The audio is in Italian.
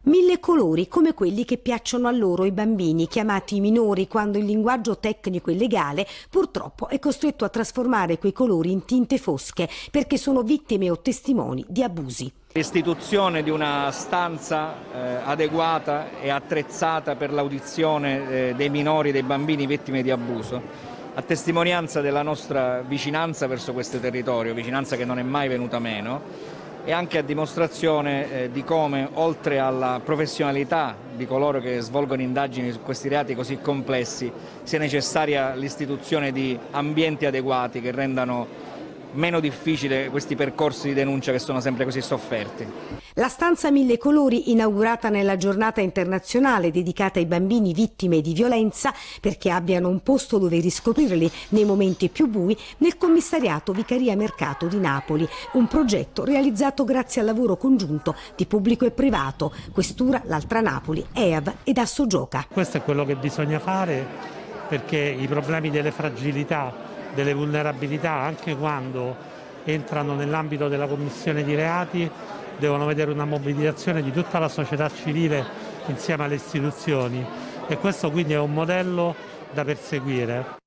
Mille colori come quelli che piacciono a loro i bambini, chiamati minori, quando il linguaggio tecnico e legale purtroppo è costretto a trasformare quei colori in tinte fosche perché sono vittime o testimoni di abusi. L'istituzione di una stanza adeguata e attrezzata per l'audizione dei minori e dei bambini vittime di abuso, a testimonianza della nostra vicinanza verso questo territorio, vicinanza che non è mai venuta meno, e anche a dimostrazione di come, oltre alla professionalità di coloro che svolgono indagini su questi reati così complessi, sia necessaria l'istituzione di ambienti adeguati che rendano meno difficile questi percorsi di denuncia che sono sempre così sofferti. La stanza Mille Colori, inaugurata nella giornata internazionale dedicata ai bambini vittime di violenza, perché abbiano un posto dove riscoprirli nei momenti più bui, nel commissariato Vicaria Mercato di Napoli, un progetto realizzato grazie al lavoro congiunto di pubblico e privato, Questura, l'Altra Napoli, EAV ed Assogioca. Questo è quello che bisogna fare, perché i problemi delle fragilità, delle vulnerabilità, anche quando entrano nell'ambito della commissione di reati, devono vedere una mobilitazione di tutta la società civile insieme alle istituzioni, e questo quindi è un modello da perseguire.